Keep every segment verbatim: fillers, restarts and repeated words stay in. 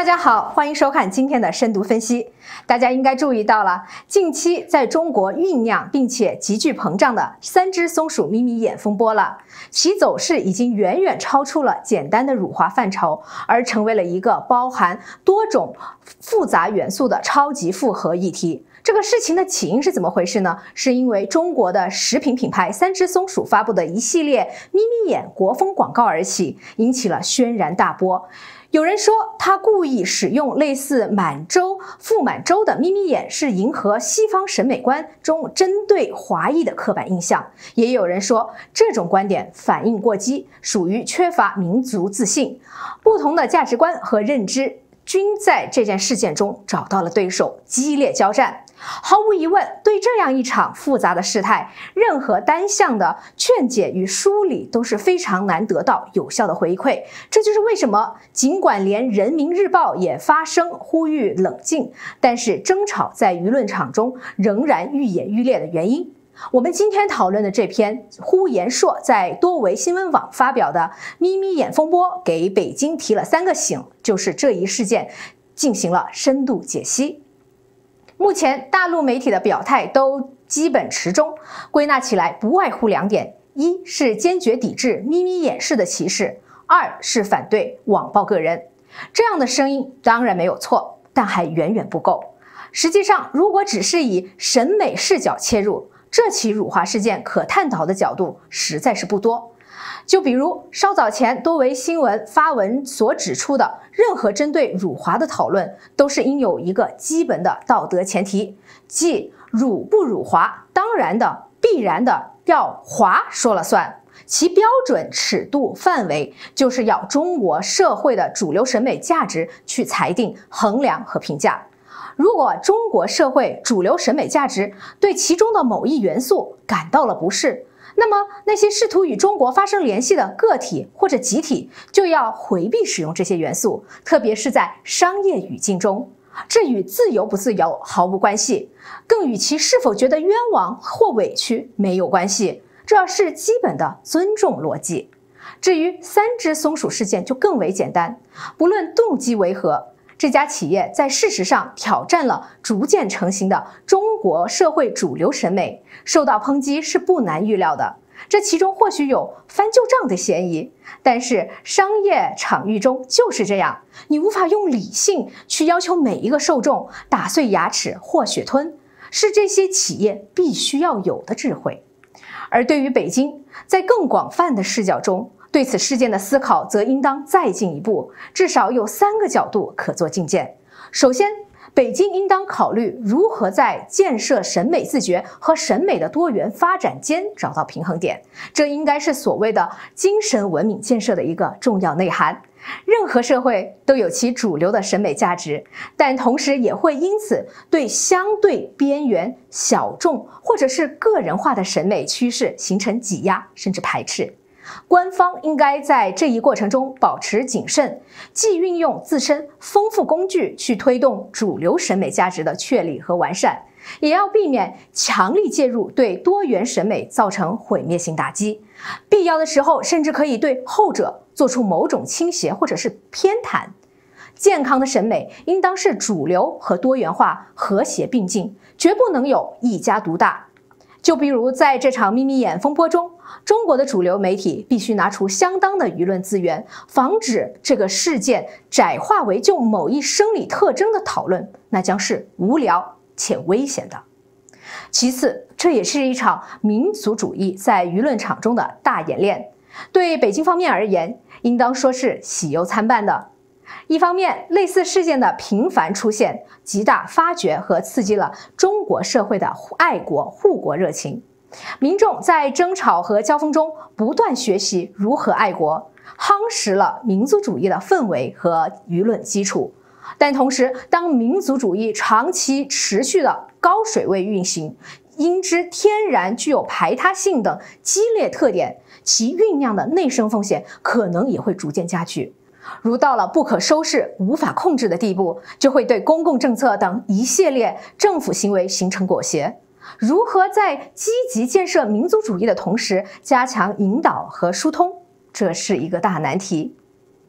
大家好，欢迎收看今天的深度分析。大家应该注意到了，近期在中国酝酿并且急剧膨胀的三只松鼠咪咪眼风波了，其走势已经远远超出了简单的辱华范畴，而成为了一个包含多种复杂元素的超级复合议题。这个事情的起因是怎么回事呢？是因为中国的食品品牌三只松鼠发布的一系列咪咪眼国风广告而起，引起了轩然大波。有人说他故意使用类似满洲、傅满洲的咪咪眼是迎合西方审美观中针对华裔的刻板印象，也有人说这种观点反应过激，属于缺乏民族自信。不同的价值观和认知均在这件事件中找到了对手，激烈交战。毫无疑问，对这样一场复杂的事态，任何单向的劝解与梳理都是非常难得到有效的回馈。这就是为什么尽管连人民日报也发声呼吁冷静，但是争吵在舆论场中仍然愈演愈烈的原因。我们今天讨论的这篇呼延硕在多维新闻网发表的咪咪眼风波，给北京提了三个醒，就是这一事件进行了深度解析。目前大陆媒体的表态都基本持中，归纳起来不外乎两点：一是坚决抵制咪咪眼式的歧视，二是反对网暴个人。这样的声音当然没有错，但还远远不够。实际上，如果只是以审美视角切入，这起辱华事件可探讨的角度实在是不多。就比如稍早前多维新闻发文所指出的，任何针对辱华的讨论都是应有一个基本的道德前提，即辱不辱华，当然的必然的要华说了算，其标准尺度范围就是要中国社会的主流审美价值去裁定、衡量和评价。如果中国社会主流审美价值对其中的某一元素感到了不适，那么那些试图与中国发生联系的个体或者集体就要回避使用这些元素，特别是在商业语境中。这与自由不自由毫无关系，更与其是否觉得冤枉或委屈没有关系，这是基本的尊重逻辑。至于三只松鼠事件就更为简单，不论动机为何，这家企业在事实上挑战了逐渐成型的中国社会主流审美，受到抨击是不难预料的。这其中或许有翻旧账的嫌疑，但是商业场域中就是这样，你无法用理性去要求每一个受众打碎牙齿或血吞，是这些企业必须要有的智慧。而对于北京，在更广泛的视角中，对此事件的思考则应当再进一步，至少有三个角度可做借鉴。首先，北京应当考虑如何在建设审美自觉和审美的多元发展间找到平衡点，这应该是所谓的精神文明建设的一个重要内涵。任何社会都有其主流的审美价值，但同时也会因此对相对边缘、小众或者是个人化的审美趋势形成挤压甚至排斥。官方应该在这一过程中保持谨慎，既运用自身丰富工具去推动主流审美价值的确立和完善，也要避免强力介入对多元审美造成毁灭性打击。必要的时候，甚至可以对后者做出某种倾斜或者是偏袒。健康的审美应当是主流和多元化和谐并进，绝不能有一家独大。就比如在这场咪咪眼风波中，中国的主流媒体必须拿出相当的舆论资源，防止这个事件窄化为就某一生理特征的讨论，那将是无聊且危险的。其次，这也是一场民族主义在舆论场中的大演练，对北京方面而言，应当说是喜忧参半的。一方面，类似事件的频繁出现，极大发掘和刺激了中国社会的爱国护国热情。民众在争吵和交锋中不断学习如何爱国，夯实了民族主义的氛围和舆论基础。但同时，当民族主义长期持续的高水位运行，因之天然具有排他性等激烈特点，其酝酿的内生风险可能也会逐渐加剧。如到了不可收拾、无法控制的地步，就会对公共政策等一系列政府行为形成裹挟。如何在积极建设民族主义的同时，加强引导和疏通，这是一个大难题。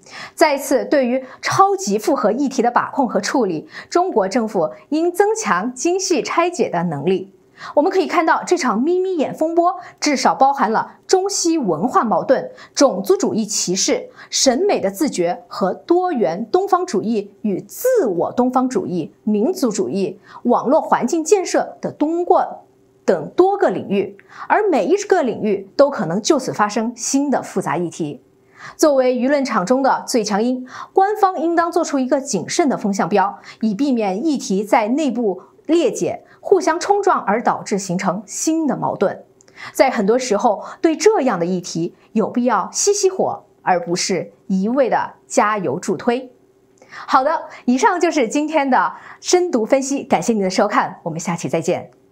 再次，对于超级复合议题的把控和处理，中国政府应增强精细拆解的能力。我们可以看到，这场咪咪眼风波至少包含了中西文化矛盾、种族主义歧视、审美的自觉和多元东方主义与自我东方主义、民族主义、网络环境建设的东过等多个领域，而每一个领域都可能就此发生新的复杂议题。作为舆论场中的最强音，官方应当做出一个谨慎的风向标，以避免议题在内部裂解、互相冲撞而导致形成新的矛盾。在很多时候，对这样的议题有必要熄熄火，而不是一味的加油助推。好的，以上就是今天的深读分析，感谢您的收看，我们下期再见。